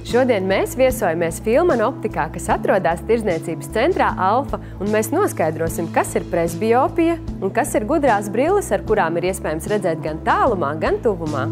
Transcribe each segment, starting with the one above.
Šodien mēs viesojamies Filmana optikā, kas atrodas tirdzniecības centrā Alfa, un mēs noskaidrosim, kas ir presbiopija un kas ir gudrās brilles, ar kurām ir iespējams redzēt gan tālumā, gan tuvumā.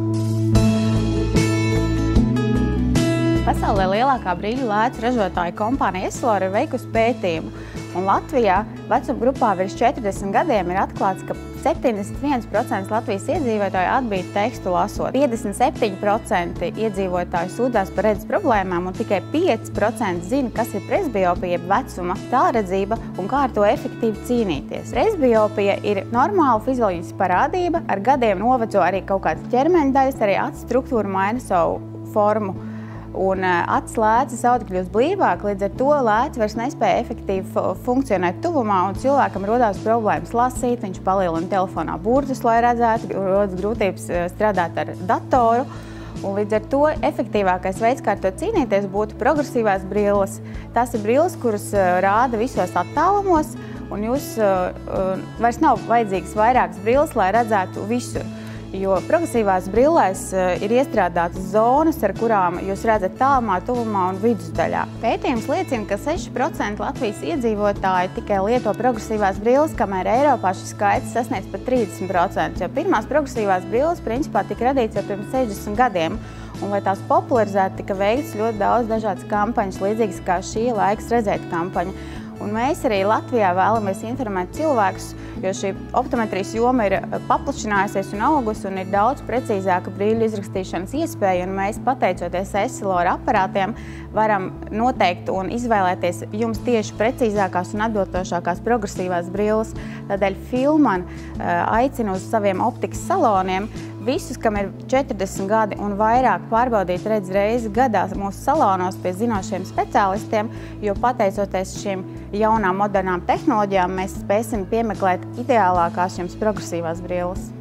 Pasaulē lielākā brīļu lēcu ražotāja kompānija Essilor ir veikusi pētījumu, un Latvijā vecuma grupā virs 40 gadiem ir atklāts, ka 71% Latvijas iedzīvotāju atbīta tekstu lasot, 57% iedzīvotāju sūdzās par redzes problēmām un tikai 5% zina, kas ir presbiopija, vecuma tālredzība un kā ar to efektīvi cīnīties. Presbiopija ir normāla fizioloģiska parādība, ar gadiem noveco arī kaut kādas ķermeņa daļas, arī acu struktūra maina savu formu. Un acis lēcas audi kļūst blīvāk, līdz ar to lēca vairs nespēja efektīvi funkcionēt tuvumā, un cilvēkam rodās problēmas lasīt, viņš palielina telefonā burtus, lai redzētu, rodas grūtības strādāt ar datoru. Un līdz ar to efektīvākais veids, kā ar to cīnīties, būtu progresīvās brilles. Tās ir brilles, kuras rāda visos attālumos, un jūs vairs nav vajadzīgas vairākas brilles, lai redzētu visur. Jo progresīvās brillēs ir iestrādātas zonas, ar kurām jūs redzat tālumā, tuvumā un vidusdaļā. Pētījums liecina, ka 6% Latvijas iedzīvotāji tikai lieto progresīvās brilles, kamēr Eiropā šis skaits sasniedz pat 30%, jo pirmās progresīvās brilles principā tika radīts jau pirms 60 gadiem. Un, lai tās popularizētu, tika veikts ļoti daudz dažādas kampaņas, līdzīgas kā šī Laiks redzēt kampaņa. Un mēs arī Latvijā vēlamies informēt cilvēkus, jo šī optometrijas joma ir paplašinājusies un augusi un ir daudz precīzāka brīļu izrakstīšanas iespēja, un mēs, pateicoties Essilor aparātiem, varam noteikt un izvēlēties jums tieši precīzākās un atbilstošākās progresīvās brilles. Tādēļ Filmana aicina uz saviem optikas saloniem visus, kam ir 40 gadi un vairāk, pārbaudīt redzes reizi gadā mūsu salonos pie zinošiem speciālistiem, jo pateicoties šīm jaunām modernām tehnoloģijām, mēs spēsim piemeklēt ideālākās jums progresīvās brilles.